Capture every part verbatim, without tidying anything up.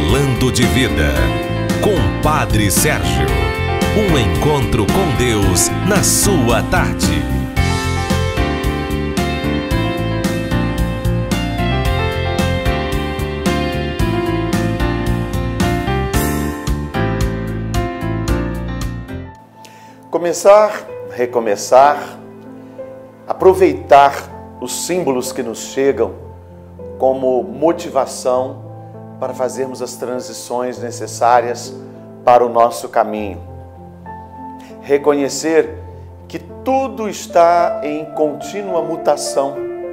Falando de Vida, com Padre Sérgio. Um encontro com Deus na sua tarde. Começar, recomeçar, aproveitar os símbolos que nos chegam como motivação para fazermos as transições necessárias para o nosso caminho. Reconhecer que tudo está em contínua mutação,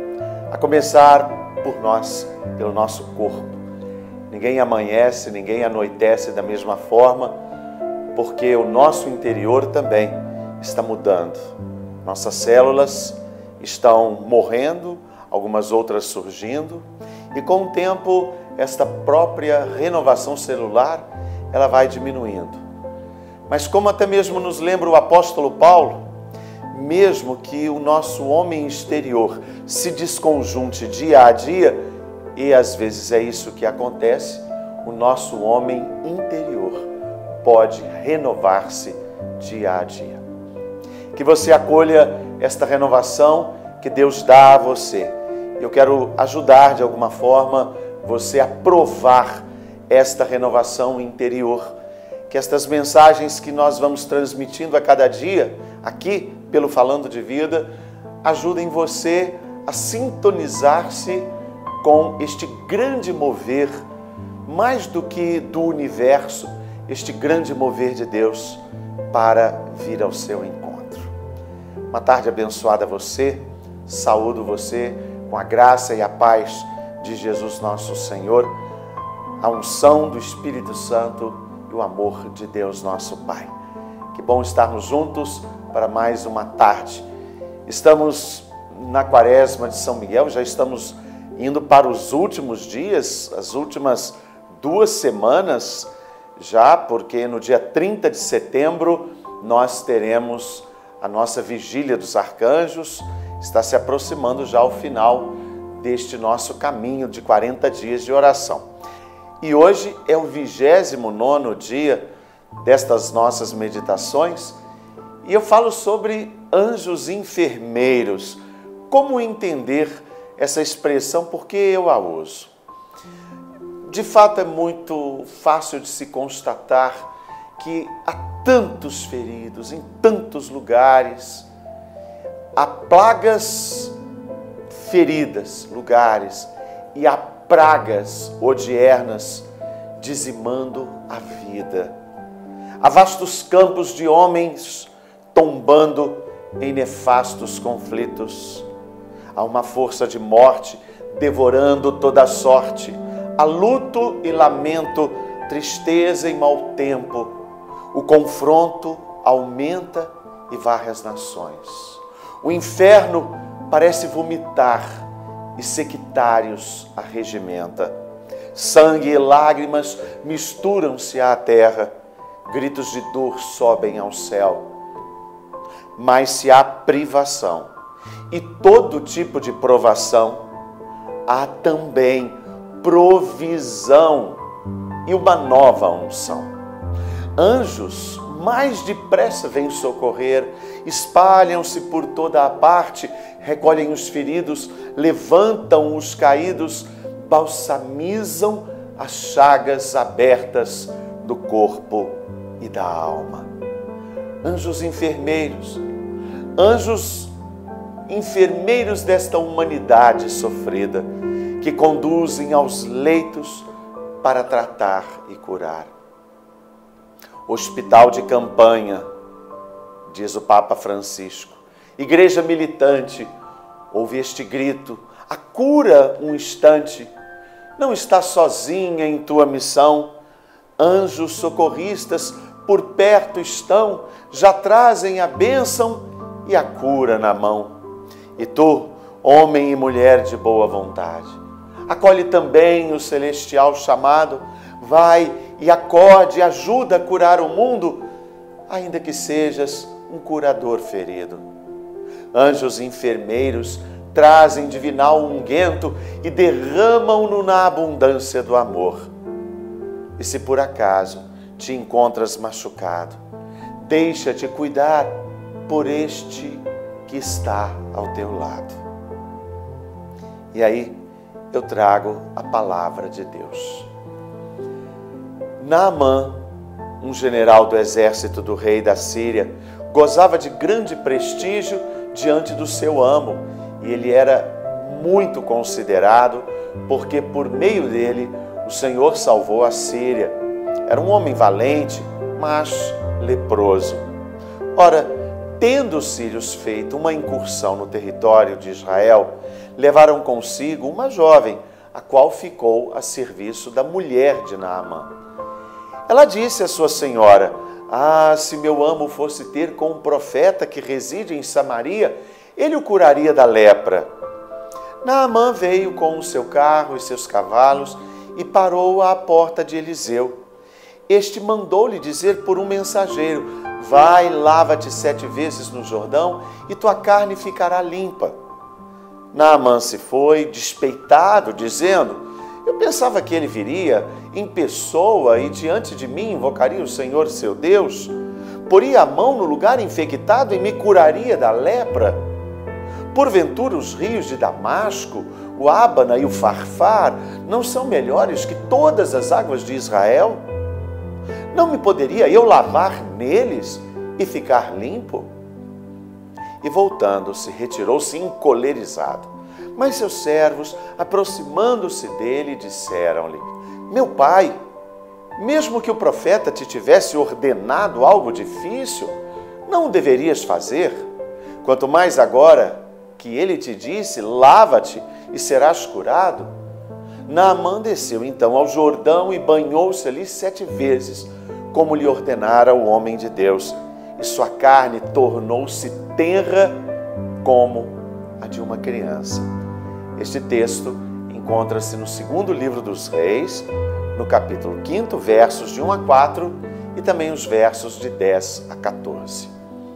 a começar por nós, pelo nosso corpo. Ninguém amanhece, ninguém anoitece da mesma forma, porque o nosso interior também está mudando. Nossas células estão morrendo, algumas outras surgindo, e com o tempo, esta própria renovação celular, ela vai diminuindo. Mas como até mesmo nos lembra o apóstolo Paulo, mesmo que o nosso homem exterior se desconjunte dia a dia, e às vezes é isso que acontece, o nosso homem interior pode renovar-se dia a dia. Que você acolha esta renovação que Deus dá a você. Eu quero ajudar de alguma forma você a provar esta renovação interior. Que estas mensagens que nós vamos transmitindo a cada dia, aqui pelo Falando de Vida, ajudem você a sintonizar-se com este grande mover, mais do que do universo, este grande mover de Deus para vir ao seu encontro. Uma tarde abençoada a você, saúdo você com a graça e a paz de Jesus nosso Senhor, a unção do Espírito Santo e o amor de Deus nosso Pai. Que bom estarmos juntos para mais uma tarde. Estamos na Quaresma de São Miguel, já estamos indo para os últimos dias, as últimas duas semanas, já porque no dia trinta de setembro nós teremos a nossa Vigília dos Arcanjos, está se aproximando já o final deste nosso caminho de quarenta dias de oração. E hoje é o vigésimo nono dia destas nossas meditações e eu falo sobre anjos enfermeiros. Como entender essa expressão? Porque eu a uso. De fato, é muito fácil de se constatar que há tantos feridos em tantos lugares, há plagas feridas, lugares, e há pragas odiernas dizimando a vida. Há vastos campos de homens tombando em nefastos conflitos. Há uma força de morte devorando toda a sorte. Há luto e lamento, tristeza e mau tempo. O confronto aumenta e varre as nações. O inferno parece vomitar e sectários arregimenta. Sangue e lágrimas misturam-se à terra. Gritos de dor sobem ao céu. Mas se há privação e todo tipo de provação, há também provisão e uma nova unção. Anjos mais depressa vêm socorrer, espalham-se por toda a parte, recolhem os feridos, levantam os caídos, balsamizam as chagas abertas do corpo e da alma. Anjos enfermeiros, anjos enfermeiros desta humanidade sofrida, que conduzem aos leitos para tratar e curar. Hospital de campanha, diz o Papa Francisco. Igreja militante, ouve este grito, a cura um instante. Não estás sozinha em tua missão. Anjos socorristas por perto estão, já trazem a bênção e a cura na mão. E tu, homem e mulher de boa vontade, acolhe também o celestial chamado, vai e acode, ajuda a curar o mundo, ainda que sejas um curador ferido. Anjos enfermeiros trazem divinal unguento e derramam-no na abundância do amor. E se por acaso te encontras machucado, deixa-te cuidar por este que está ao teu lado. E aí eu trago a palavra de Deus. Naamã, um general do exército do rei da Síria, gozava de grande prestígio diante do seu amo, e ele era muito considerado, porque por meio dele o Senhor salvou a Síria. Era um homem valente, mas leproso. Ora, tendo os sírios feito uma incursão no território de Israel, levaram consigo uma jovem, a qual ficou a serviço da mulher de Naamã. Ela disse à sua senhora: ah, se meu amo fosse ter com um profeta que reside em Samaria, ele o curaria da lepra. Naamã veio com o seu carro e seus cavalos e parou à porta de Eliseu. Este mandou-lhe dizer por um mensageiro: vai, lava-te sete vezes no Jordão e tua carne ficará limpa. Naamã se foi, despeitado, dizendo: eu pensava que ele viria em pessoa e diante de mim invocaria o Senhor seu Deus, poria a mão no lugar infectado e me curaria da lepra. Porventura os rios de Damasco, o Ábana e o Farfar não são melhores que todas as águas de Israel? Não me poderia eu lavar neles e ficar limpo? E voltando-se, retirou-se encolerizado. Mas seus servos, aproximando-se dele, disseram-lhe: meu pai, mesmo que o profeta te tivesse ordenado algo difícil, não o deverias fazer? Quanto mais agora que ele te disse: lava-te e serás curado. Naamã desceu então ao Jordão e banhou-se ali sete vezes, como lhe ordenara o homem de Deus, e sua carne tornou-se tenra como a de uma criança. Este texto encontra-se no segundo livro dos Reis, no capítulo quinto, versos de um a quatro, e também os versos de dez a quatorze.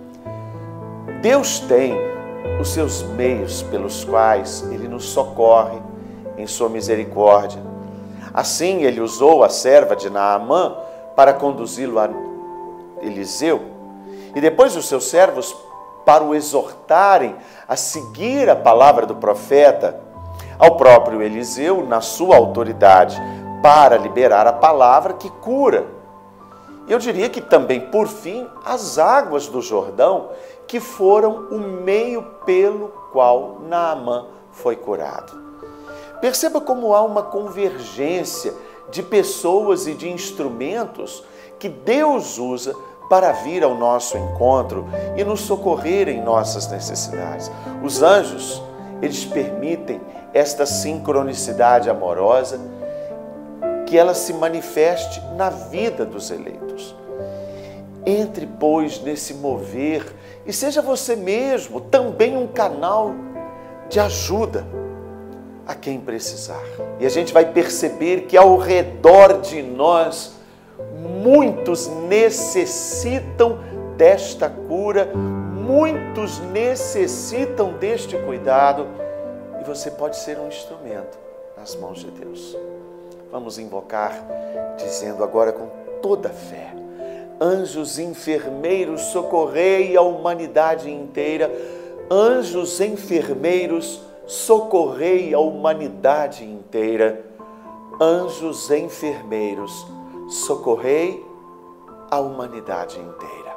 Deus tem os seus meios pelos quais Ele nos socorre em sua misericórdia. Assim, Ele usou a serva de Naamã para conduzi-lo a Eliseu, e depois os seus servos para o exortarem a seguir a palavra do profeta, ao próprio Eliseu, na sua autoridade, para liberar a palavra que cura. Eu diria que também, por fim, as águas do Jordão, que foram o meio pelo qual Naamã foi curado. Perceba como há uma convergência de pessoas e de instrumentos que Deus usa para vir ao nosso encontro e nos socorrer em nossas necessidades. Os anjos, eles permitem esta sincronicidade amorosa, que ela se manifeste na vida dos eleitos. Entre, pois, nesse mover e seja você mesmo também um canal de ajuda a quem precisar. E a gente vai perceber que ao redor de nós, muitos necessitam desta cura, muitos necessitam deste cuidado, e você pode ser um instrumento nas mãos de Deus. Vamos invocar, dizendo agora com toda a fé: anjos enfermeiros, socorrei a humanidade inteira. Anjos enfermeiros, socorrei a humanidade inteira. Anjos enfermeiros, socorrei a humanidade inteira.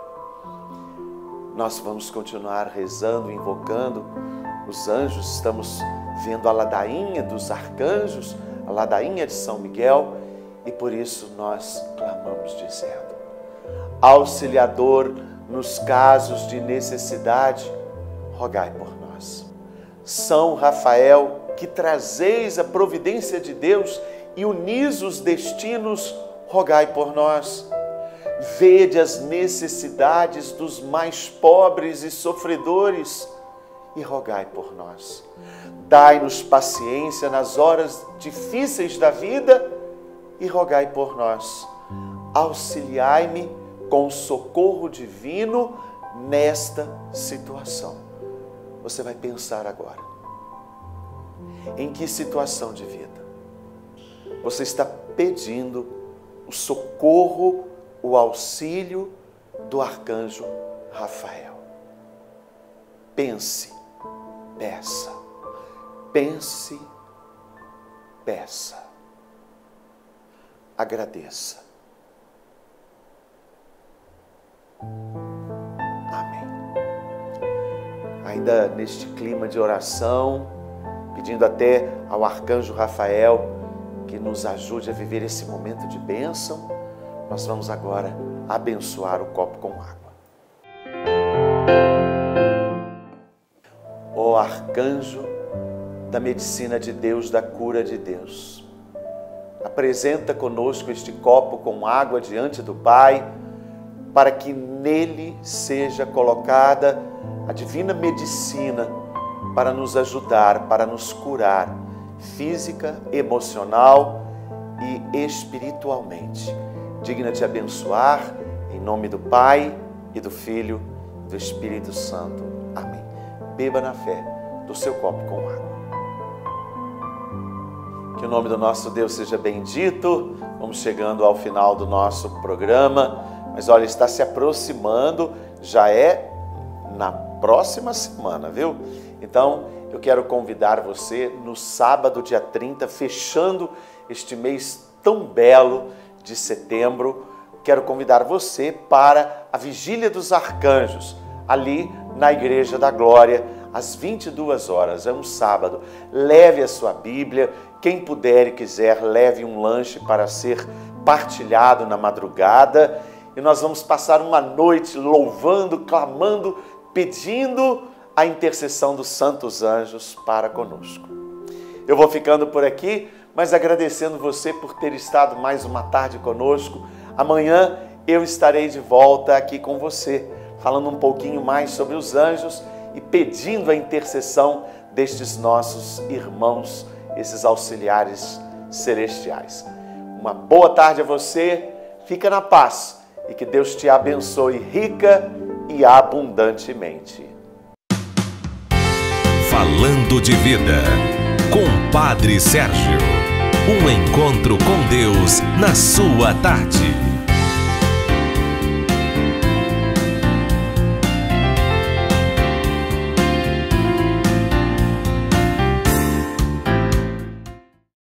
Nós vamos continuar rezando, invocando os anjos. Estamos vendo a ladainha dos arcanjos, a ladainha de São Miguel, e por isso nós clamamos dizendo: Auxiliador nos casos de necessidade, rogai por nós. São Rafael, que trazeis a providência de Deus e unis os destinos, rogai por nós. Vede as necessidades dos mais pobres e sofredores e rogai por nós. Dai-nos paciência nas horas difíceis da vida e rogai por nós. Auxiliai-me com socorro divino nesta situação. Você vai pensar agora: em que situação de vida você está pedindo o socorro, o auxílio do arcanjo Rafael. Pense, peça. Pense, peça. Agradeça. Amém. Ainda neste clima de oração, pedindo até ao arcanjo Rafael que nos ajude a viver esse momento de bênção, nós vamos agora abençoar o copo com água. Ó arcanjo da medicina de Deus, da cura de Deus, apresenta conosco este copo com água diante do Pai, para que nele seja colocada a divina medicina para nos ajudar, para nos curar física, emocional e espiritualmente. Digna-te abençoar, em nome do Pai e do Filho e do Espírito Santo. Amém. Beba na fé do seu copo com água. Que o nome do nosso Deus seja bendito. Vamos chegando ao final do nosso programa, mas olha, está se aproximando, já é na próxima semana, viu? Então, eu quero convidar você no sábado, dia trinta, fechando este mês tão belo de setembro, quero convidar você para a Vigília dos Arcanjos, ali na Igreja da Glória, às vinte e duas horas, é um sábado. Leve a sua Bíblia, quem puder e quiser, leve um lanche para ser partilhado na madrugada, e nós vamos passar uma noite louvando, clamando, pedindo a intercessão dos santos anjos para conosco. Eu vou ficando por aqui, mas agradecendo você por ter estado mais uma tarde conosco. Amanhã eu estarei de volta aqui com você, falando um pouquinho mais sobre os anjos e pedindo a intercessão destes nossos irmãos, esses auxiliares celestiais. Uma boa tarde a você, fica na paz e que Deus te abençoe rica e abundantemente. Falando de Vida, com Padre Sérgio. Um encontro com Deus na sua tarde.